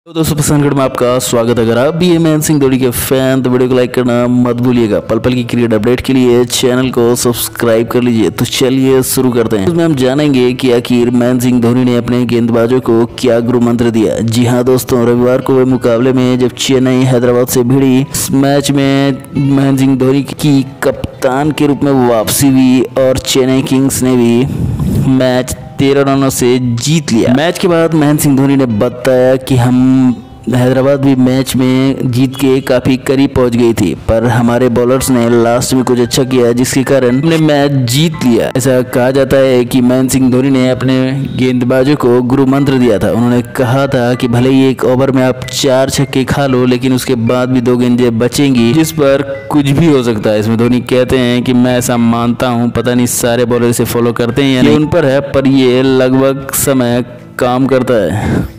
तो दोस्तों पसंदगढ़ में आपका स्वागत है। अगर आप भी महेंद्र सिंह धोनी के फैन तो वीडियो को लाइक करना मत भूलिएगा। पल पल की क्रिकेट अपडेट के लिए चैनल को सब्सक्राइब कर लीजिए। तो चलिए शुरू करते हैं। इसमें हम जानेंगे कि आखिर महेंद्र सिंह धोनी ने अपने गेंदबाजों को क्या गुरु मंत्र दिया। जी हाँ दोस्तों, रविवार को हुए मुकाबले में जब चेन्नई हैदराबाद से भिड़ी, इस मैच में महेंद्र सिंह धोनी की कप्तान के रूप में वापसी हुई और चेन्नई किंग्स ने भी मैच 13 रनों से जीत लिया। मैच के बाद महेंद्र सिंह धोनी ने बताया कि हम हैदराबाद भी मैच में जीत के काफ़ी करीब पहुंच गई थी, पर हमारे बॉलर्स ने लास्ट में कुछ अच्छा किया जिसके कारण हमने मैच जीत लिया। ऐसा कहा जाता है कि महेंद्र सिंह धोनी ने अपने गेंदबाजों को गुरु मंत्र दिया था। उन्होंने कहा था कि भले ही एक ओवर में आप 4 छक्के खा लो, लेकिन उसके बाद भी 2 गेंदें बचेंगी जिस पर कुछ भी हो सकता है। इसमें धोनी कहते हैं कि मैं ऐसा मानता हूँ, पता नहीं सारे बॉलर इसे फॉलो करते हैं या नहीं, उन पर है, पर ये लगभग समय काम करता है।